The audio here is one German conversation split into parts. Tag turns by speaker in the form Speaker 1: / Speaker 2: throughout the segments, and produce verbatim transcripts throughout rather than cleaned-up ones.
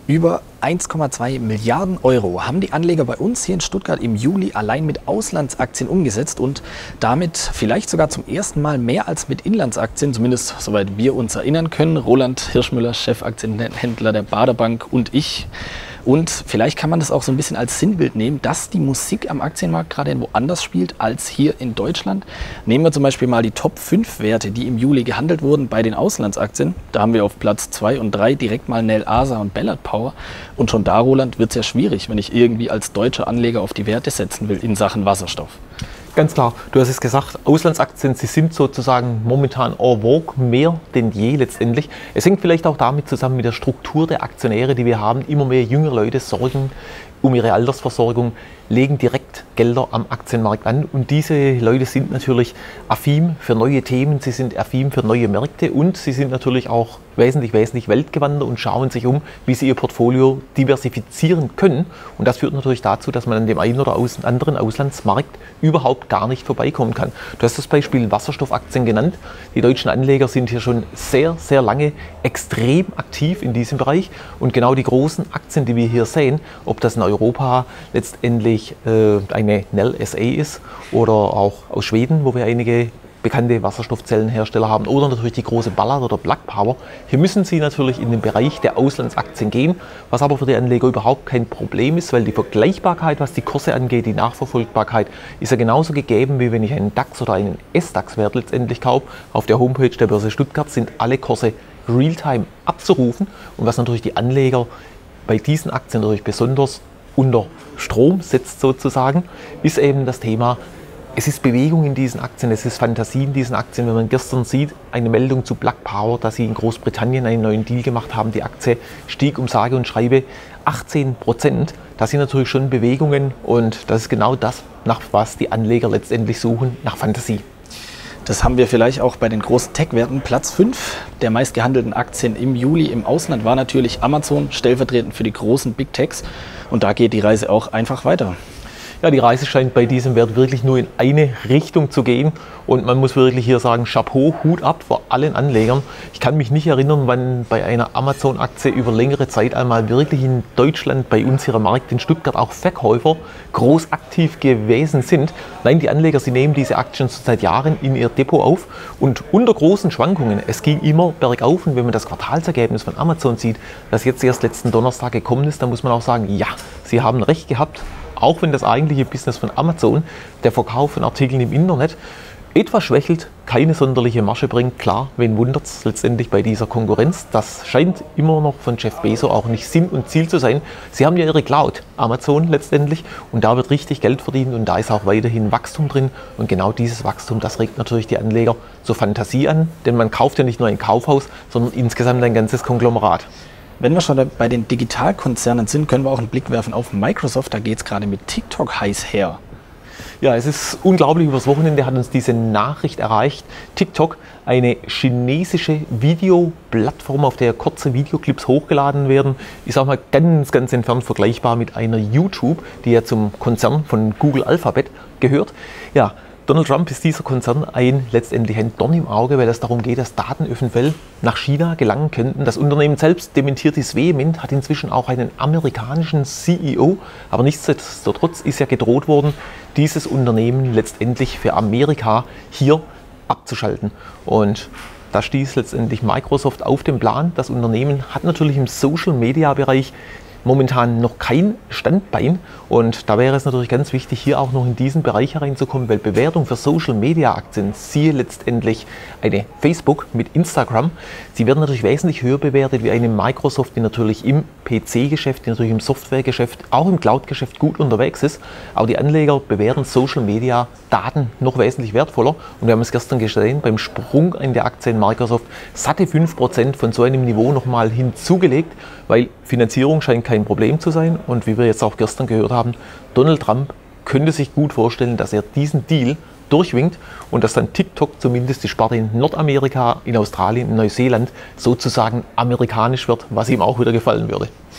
Speaker 1: Über eins Komma zwei Milliarden Euro haben die Anleger bei uns hier in Stuttgart im Juli allein mit Auslandsaktien umgesetzt und damit vielleicht sogar zum ersten Mal mehr als mit Inlandsaktien, zumindest soweit wir uns erinnern können. Roland Hirschmüller, Chefaktienhändler der Baader Bank, und ich. Und vielleicht kann man das auch so ein bisschen als Sinnbild nehmen, dass die Musik am Aktienmarkt gerade woanders spielt als hier in Deutschland. Nehmen wir zum Beispiel mal die Top fünf Werte, die im Juli gehandelt wurden bei den Auslandsaktien. Da haben wir auf Platz zwei und drei direkt mal Nel Asa und Ballard Power. Und schon da, Roland, wird es ja schwierig, wenn ich irgendwie als deutscher Anleger auf die Werte setzen will in Sachen Wasserstoff.
Speaker 2: Ganz klar, du hast es gesagt, Auslandsaktien, sie sind sozusagen momentan en vogue, mehr denn je letztendlich. Es hängt vielleicht auch damit zusammen mit der Struktur der Aktionäre, die wir haben. Immer mehr jüngere Leute sorgen um ihre Altersversorgung, legen direkt Gelder am Aktienmarkt an, und diese Leute sind natürlich affin für neue Themen, sie sind affin für neue Märkte und sie sind natürlich auch wesentlich, wesentlich weltgewandter und schauen sich um, wie sie ihr Portfolio diversifizieren können, und das führt natürlich dazu, dass man an dem einen oder anderen Auslandsmarkt überhaupt gar nicht vorbeikommen kann. Du hast das Beispiel Wasserstoffaktien genannt. Die deutschen Anleger sind hier schon sehr, sehr lange extrem aktiv in diesem Bereich, und genau die großen Aktien, die wir hier sehen, ob das in Europa letztendlich äh, eine Nel S A ist oder auch aus Schweden, wo wir einige bekannte Wasserstoffzellenhersteller haben, oder natürlich die große Ballard oder Plug Power. Hier müssen Sie natürlich in den Bereich der Auslandsaktien gehen, was aber für die Anleger überhaupt kein Problem ist, weil die Vergleichbarkeit, was die Kurse angeht, die Nachverfolgbarkeit, ist ja genauso gegeben, wie wenn ich einen DAX oder einen S DAX-Wert letztendlich kaufe. Auf der Homepage der Börse Stuttgart sind alle Kurse Realtime abzurufen, und was natürlich die Anleger bei diesen Aktien natürlich besonders unter Strom setzt sozusagen, ist eben das Thema, es ist Bewegung in diesen Aktien, es ist Fantasie in diesen Aktien. Wenn man gestern sieht, eine Meldung zu Plug Power, dass sie in Großbritannien einen neuen Deal gemacht haben, die Aktie stieg um sage und schreibe achtzehn Prozent. Das sind natürlich schon Bewegungen, und das ist genau das, nach was die Anleger letztendlich suchen, nach Fantasie.
Speaker 1: Das haben wir vielleicht auch bei den großen Tech-Werten. Platz fünf der meistgehandelten Aktien im Juli im Ausland war natürlich Amazon, stellvertretend für die großen Big Techs. Und da geht die Reise auch einfach weiter.
Speaker 2: Ja, die Reise scheint bei diesem Wert wirklich nur in eine Richtung zu gehen, und man muss wirklich hier sagen, Chapeau, Hut ab vor allen Anlegern. Ich kann mich nicht erinnern, wann bei einer Amazon-Aktie über längere Zeit einmal wirklich in Deutschland, bei uns hier am Markt in Stuttgart, auch Verkäufer groß aktiv gewesen sind. Nein, die Anleger, sie nehmen diese Aktien seit Jahren in ihr Depot auf, und unter großen Schwankungen, es ging immer bergauf, und wenn man das Quartalsergebnis von Amazon sieht, das jetzt erst letzten Donnerstag gekommen ist, dann muss man auch sagen, ja, sie haben recht gehabt. Auch wenn das eigentliche Business von Amazon, der Verkauf von Artikeln im Internet, etwas schwächelt, keine sonderliche Masche bringt. Klar, wen wundert es letztendlich bei dieser Konkurrenz? Das scheint immer noch von Jeff Bezos auch nicht Sinn und Ziel zu sein. Sie haben ja ihre Cloud, Amazon letztendlich, und da wird richtig Geld verdient, und da ist auch weiterhin Wachstum drin. Und genau dieses Wachstum, das regt natürlich die Anleger zur Fantasie an, denn man kauft ja nicht nur ein Kaufhaus, sondern insgesamt ein ganzes Konglomerat.
Speaker 1: Wenn wir schon bei den Digitalkonzernen sind, können wir auch einen Blick werfen auf Microsoft. Da geht es gerade mit TikTok heiß her.
Speaker 2: Ja, es ist unglaublich. Übers Wochenende hat uns diese Nachricht erreicht. TikTok, eine chinesische Videoplattform, auf der kurze Videoclips hochgeladen werden, ist auch mal ganz, ganz entfernt vergleichbar mit einer YouTube, die ja zum Konzern von Google Alphabet gehört. Ja, Donald Trump ist dieser Konzern ein letztendlich ein Dorn im Auge, weil es darum geht, dass Daten eventuell nach China gelangen könnten. Das Unternehmen selbst dementiert dies vehement, hat inzwischen auch einen amerikanischen C E O, aber nichtsdestotrotz ist ja gedroht worden, dieses Unternehmen letztendlich für Amerika hier abzuschalten. Und da stieß letztendlich Microsoft auf den Plan. Das Unternehmen hat natürlich im Social-Media-Bereich momentan noch kein Standbein, und da wäre es natürlich ganz wichtig, hier auch noch in diesen Bereich hereinzukommen, weil Bewertung für Social Media Aktien, siehe letztendlich eine Facebook mit Instagram, sie werden natürlich wesentlich höher bewertet wie eine Microsoft, die natürlich im P C-Geschäft, die natürlich im Softwaregeschäft, auch im Cloud-Geschäft gut unterwegs ist. Aber die Anleger bewerten Social Media Daten noch wesentlich wertvoller, und wir haben es gestern gesehen, beim Sprung in der Aktie in Microsoft satte fünf Prozent von so einem Niveau nochmal hinzugelegt, weil Finanzierung scheint kein Problem zu sein, und wie wir jetzt auch gestern gehört haben, Donald Trump könnte sich gut vorstellen, dass er diesen Deal durchwinkt und dass dann TikTok, zumindest die Sparte in Nordamerika, in Australien, in Neuseeland, sozusagen amerikanisch wird, was ihm auch wieder gefallen würde.
Speaker 1: Jetzt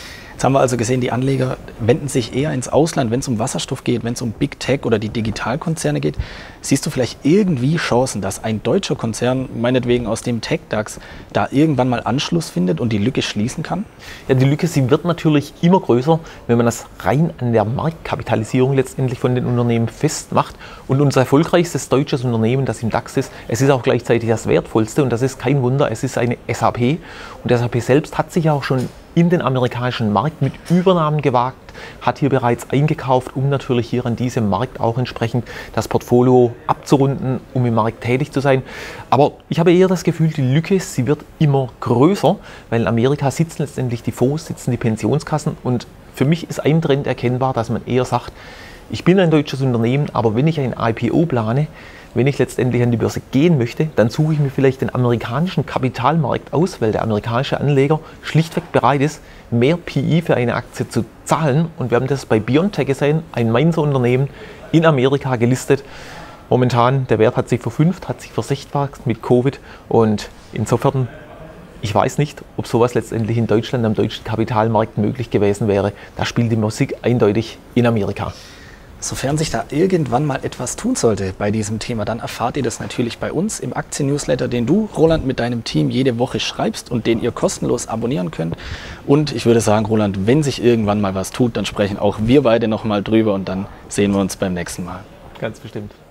Speaker 1: Jetzt haben wir also gesehen, die Anleger wenden sich eher ins Ausland, wenn es um Wasserstoff geht, wenn es um Big Tech oder die Digitalkonzerne geht. Siehst du vielleicht irgendwie Chancen, dass ein deutscher Konzern, meinetwegen aus dem Tech-DAX, da irgendwann mal Anschluss findet und die Lücke schließen kann?
Speaker 2: Ja, die Lücke, sie wird natürlich immer größer, wenn man das rein an der Marktkapitalisierung letztendlich von den Unternehmen festmacht. Und unser erfolgreichstes deutsches Unternehmen, das im DAX ist, es ist auch gleichzeitig das wertvollste und das ist kein Wunder, es ist eine S A P. Und S A P selbst hat sich ja auch schon in den amerikanischen Markt mit Übernahmen gewagt, hat hier bereits eingekauft, um natürlich hier an diesem Markt auch entsprechend das Portfolio abzurunden, um im Markt tätig zu sein. Aber ich habe eher das Gefühl, die Lücke, sie wird immer größer, weil in Amerika sitzen letztendlich die Fonds, sitzen die Pensionskassen und für mich ist ein Trend erkennbar, dass man eher sagt, ich bin ein deutsches Unternehmen, aber wenn ich ein I P O plane, wenn ich letztendlich an die Börse gehen möchte, dann suche ich mir vielleicht den amerikanischen Kapitalmarkt aus, weil der amerikanische Anleger schlichtweg bereit ist, mehr P E für eine Aktie zu zahlen. Und wir haben das bei BioNTech gesehen, ein Mainzer Unternehmen in Amerika gelistet. Momentan, der Wert hat sich verfünft, hat sich versechsfacht mit Covid. Und insofern, ich weiß nicht, ob sowas letztendlich in Deutschland am deutschen Kapitalmarkt möglich gewesen wäre. Da spielt die Musik eindeutig in Amerika.
Speaker 1: Sofern sich da irgendwann mal etwas tun sollte bei diesem Thema, dann erfahrt ihr das natürlich bei uns im Aktien-Newsletter, den du, Roland, mit deinem Team jede Woche schreibst und den ihr kostenlos abonnieren könnt. Und ich würde sagen, Roland, wenn sich irgendwann mal was tut, dann sprechen auch wir beide nochmal drüber und dann sehen wir uns beim nächsten Mal.
Speaker 2: Ganz bestimmt.